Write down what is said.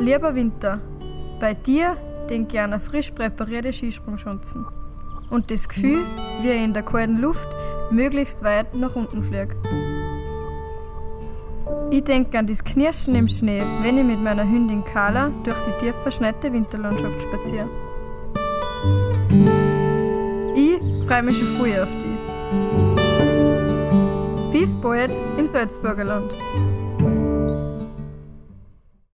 Lieber Winter, bei dir denke ich an eine frisch präparierte Skisprungschanzen und das Gefühl, wie ich in der kalten Luft möglichst weit nach unten fliege. Ich denke an das Knirschen im Schnee, wenn ich mit meiner Hündin Carla durch die tief verschneite Winterlandschaft spaziere. Ich freue mich schon früh auf dich. Bis bald im Salzburgerland.